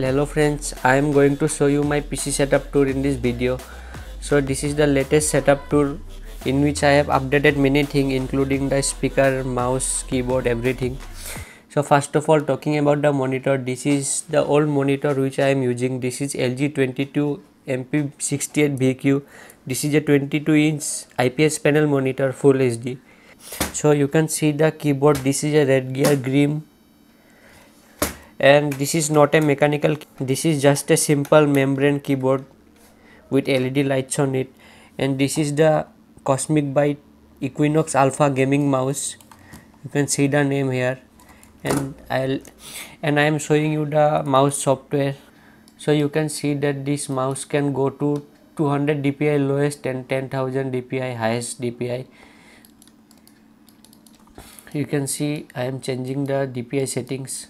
Hello friends, I am going to show you my PC setup tour in this video. So this is the latest setup tour in which I have updated many things including the speaker, mouse, keyboard, everything. So first of all, talking about the monitor, this is the old monitor which I am using. This is LG 22 MP68 VQ. This is a 22-inch IPS panel monitor, full HD. So you can see the keyboard. This is a Redgear Green, and this is not a mechanical, this is just a simple membrane keyboard with LED lights on it. And this is the Cosmic Byte Equinox Alpha gaming mouse. You can see the name here, and I am showing you the mouse software. So you can see that this mouse can go to 200 dpi lowest and 10,000 dpi highest dpi. You can see I am changing the dpi settings.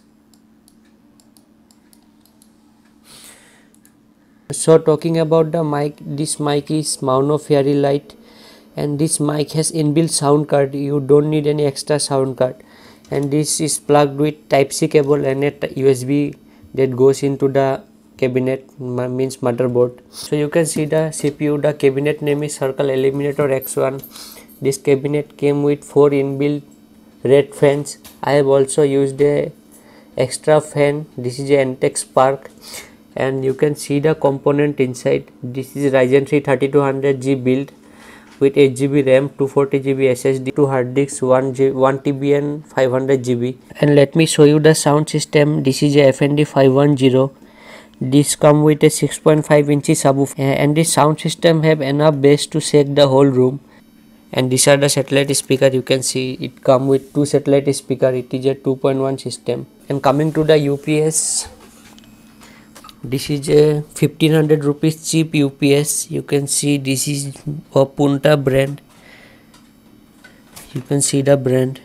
So talking about the mic, this mic is Mauno Fairy Light, and this mic has inbuilt sound card. You don't need any extra sound card, and this is plugged with Type-C cable and a USB that goes into the cabinet, means motherboard. So you can see the CPU. The cabinet name is Circle Eliminator X1. This cabinet came with 4 inbuilt red fans. I have also used a extra fan. This is a Entex Spark. And you can see the component inside. This is Ryzen 3 3200G build with 8GB RAM, 240GB SSD, 2 hard disks, 1 TB and 500GB. And let me show you the sound system. This is a FND 510. This come with a 6.5 inches subwoofer, and this sound system have enough bass to shake the whole room. And these are the satellite speaker. You can see it come with 2 satellite speaker. It is a 2.1 system. And coming to the UPS, this is a 1500 rupees cheap UPS. You can see this is a Punta brand. You can see the brand,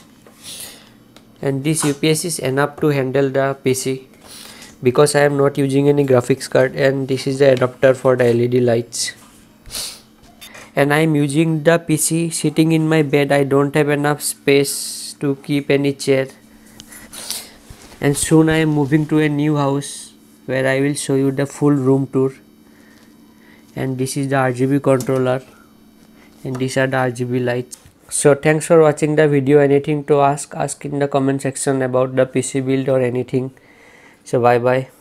and this UPS is enough to handle the PC because I am not using any graphics card. And this is the adapter for the LED lights. And I am using the PC sitting in my bed. I don't have enough space to keep any chair, and soon I am moving to a new house where I will show you the full room tour. And this is the RGB controller, and these are the RGB lights. So thanks for watching the video. Anything to ask in the comment section about the PC build or anything. So bye bye.